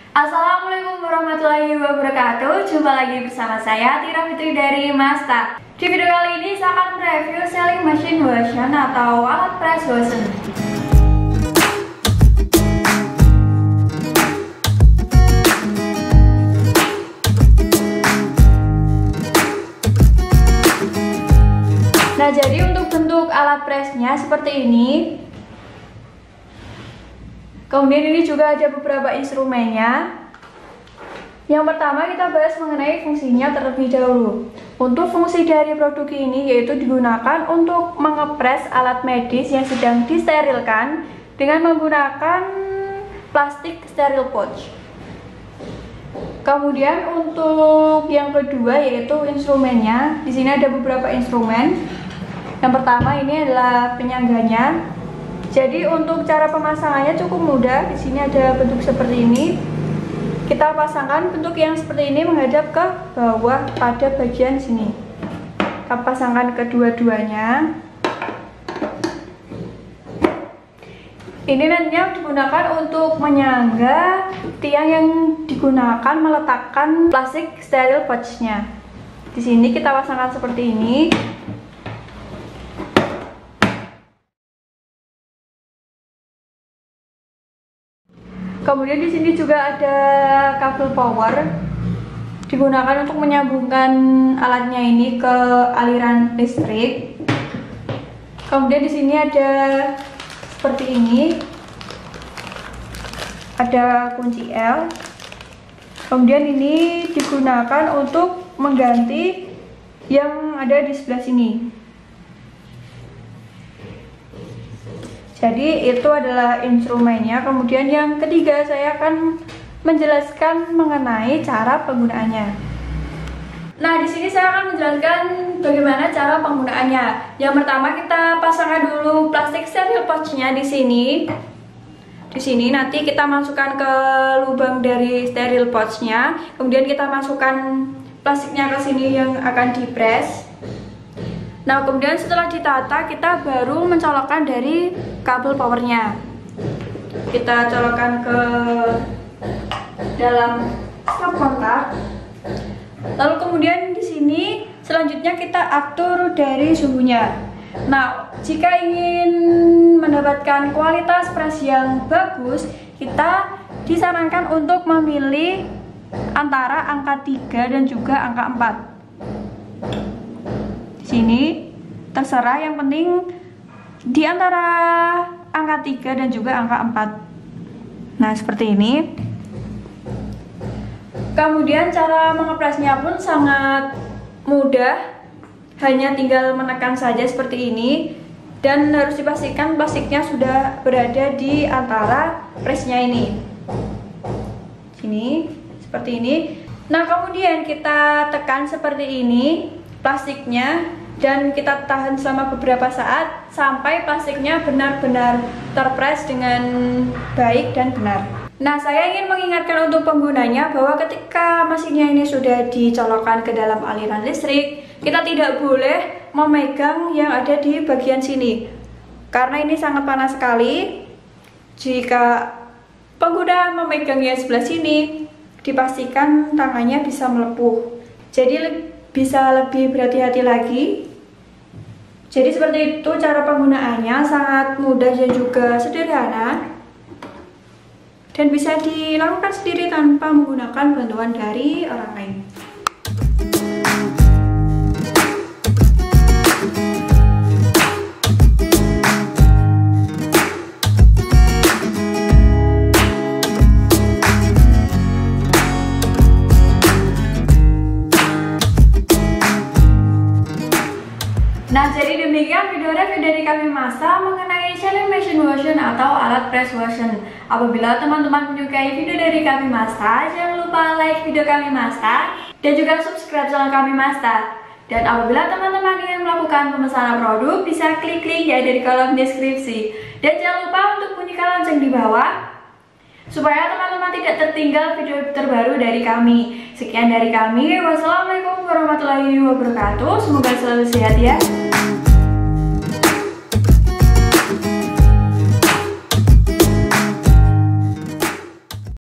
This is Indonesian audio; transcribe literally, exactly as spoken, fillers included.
Assalamualaikum warahmatullahi wabarakatuh. Jumpa lagi bersama saya Tira Fitri dari Masta. Di video kali ini saya akan mereview selling machine washing atau alat press washing. Nah, jadi untuk bentuk alat pressnya seperti ini. Kemudian ini juga ada beberapa instrumennya. Yang pertama kita bahas mengenai fungsinya terlebih dahulu. Untuk fungsi dari produk ini yaitu digunakan untuk mengepres alat medis yang sedang disterilkan dengan menggunakan plastik steril pouch. Kemudian untuk yang kedua yaitu instrumennya. Di sini ada beberapa instrumen. Yang pertama ini adalah penyangganya. Jadi untuk cara pemasangannya cukup mudah. Di sini ada bentuk seperti ini. Kita pasangkan bentuk yang seperti ini menghadap ke bawah pada bagian sini. Kita pasangkan kedua-duanya. Ini nantinya digunakan untuk menyangga tiang yang digunakan meletakkan plastik steril pouch-nya. Di sini kita pasangkan seperti ini. Kemudian di sini juga ada kabel power digunakan untuk menyambungkan alatnya ini ke aliran listrik. Kemudian di sini ada seperti ini. Ada kunci L. Kemudian ini digunakan untuk mengganti yang ada di sebelah sini. Jadi itu adalah instrumennya. Kemudian yang ketiga saya akan menjelaskan mengenai cara penggunaannya. Nah, di sini saya akan menjelaskan bagaimana cara penggunaannya. Yang pertama kita pasangkan dulu plastik steril pouch-nya di sini. Di sini nanti kita masukkan ke lubang dari steril pouch-nya. Kemudian kita masukkan plastiknya ke sini yang akan dipres. Nah, kemudian setelah ditata kita baru mencolokkan dari kabel powernya. Kita colokkan ke dalam stop kontak. Lalu kemudian di sini selanjutnya kita atur dari suhunya. Nah, jika ingin mendapatkan kualitas press yang bagus, kita disarankan untuk memilih antara angka tiga dan juga angka empat. Sini terserah, yang penting di antara angka tiga dan juga angka empat. Nah, seperti ini. Kemudian cara mengepresnya pun sangat mudah. Hanya tinggal menekan saja seperti ini. Dan harus dipastikan plastiknya sudah berada di antara presnya ini. Sini, seperti ini. Nah, kemudian kita tekan seperti ini plastiknya dan kita tahan selama beberapa saat sampai plastiknya benar-benar terpres dengan baik dan benar. Nah, saya ingin mengingatkan untuk penggunanya bahwa ketika mesinnya ini sudah dicolokkan ke dalam aliran listrik, kita tidak boleh memegang yang ada di bagian sini karena ini sangat panas sekali. Jika pengguna memegangnya sebelah sini, dipastikan tangannya bisa melepuh. Jadi bisa lebih berhati-hati lagi. Jadi seperti itu cara penggunaannya, sangat mudah dan juga sederhana dan bisa dilakukan sendiri tanpa menggunakan bantuan dari orang lain. Nah, jadi demikian video review dari kami Masta mengenai selling machine washing atau alat press washing. Apabila teman-teman menyukai video dari kami Masta, jangan lupa like video kami Masta dan juga subscribe channel kami Masta. Dan apabila teman-teman ingin melakukan pemesanan produk, bisa klik link yang ada di kolom deskripsi. Dan jangan lupa untuk bunyikan lonceng di bawah supaya teman-teman tidak tertinggal video terbaru dari kami. Sekian dari kami. Wassalamualaikum warahmatullahi wabarakatuh. Semoga selalu sehat ya.